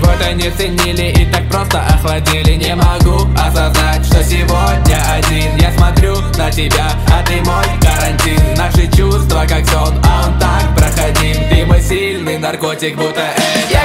Будто не ценили и так просто охладили. Не могу осознать, что сегодня один. Я смотрю на тебя, а ты мой карантин. Наши чувства как сон, а он так проходим. Ты мой сильный наркотик, будто это